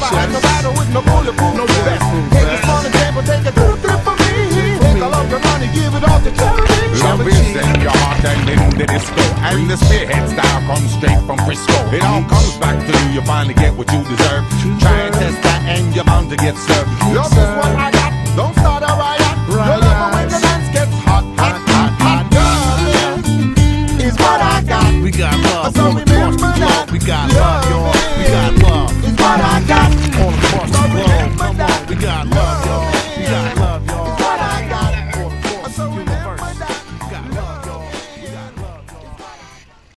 had to battle with no bulletproof. No vest. Take this on the table, take a trip for me. Take all of your money, give it all to charity. Love is in your heart and in the disco. And the spearhead style comes straight from Frisco. It all comes back to you finally get what you deserve. Try and test that and you're bound to get served. Love is what I got, don't start a riot. Your love when the dance gets hot, hot, hot, hot. Love is what I got. We got love So all across the remember globe. that. We got love, y'all.